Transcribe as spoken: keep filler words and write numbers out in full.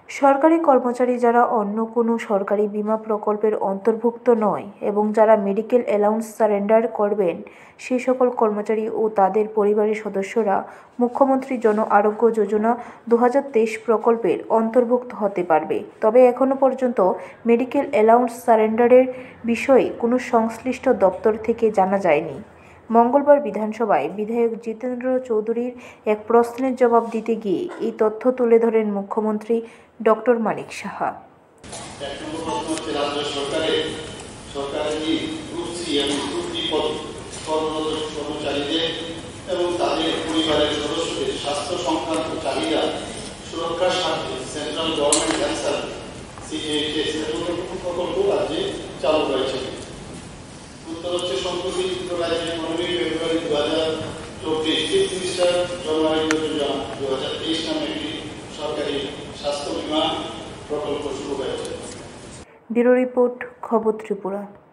সরকারি কর্মচারী যারা অন্য কোনো সরকারি বীমা প্রকল্পের অন্তর্ভুক্ত নয় এবং যারা মেডিকেল অ্যালাউন্স সারেন্ডার করবেন সেই সকল কর্মচারী ও তাদের পরিবারের সদস্যরা মুখ্যমন্ত্রী জন আরোগ্য যোজনা দু হাজার তেইশ প্রকল্পের অন্তর্ভুক্ত হতে পারবে। তবে এখনও পর্যন্ত মেডিকেল অ্যালাউন্স সারেন্ডারের বিষয়ে কোনো সংশ্লিষ্ট দপ্তর থেকে জানা যায়নি। মঙ্গলবার বিধানসভায় বিধায়ক জিতেন্দ্র চৌধুরীর এক প্রশ্নের জবাব দিতে গিয়ে এই তথ্য তুলে ধরেন মুখ্যমন্ত্রী ডক্টর মানিক সাহা। এবং তাদের পরিবারের সদস্যদের স্বাস্থ্য সংক্রান্ত চাহিদা সুরক্ষার স্বার্থে সেন্ট্রাল গভর্নমেন্ট ক্যান্সার সিএইচএস প্রকল্প রাজ্যে চালু রয়েছে। উত্তর হচ্ছে সম্প্রতি রাজ্যের পনেরোই ফেব্রুয়ারি দু হাজার চব্বিশ চিফ মিনিস্টার জন আরোগ্য যোজনা দু হাজার তেইশ নামে একটি সরকারি স্বাস্থ্য বীমা প্রকল্প শুরু হয়েছে। ব্যুরো রিপোর্ট, খবর ত্রিপুরা।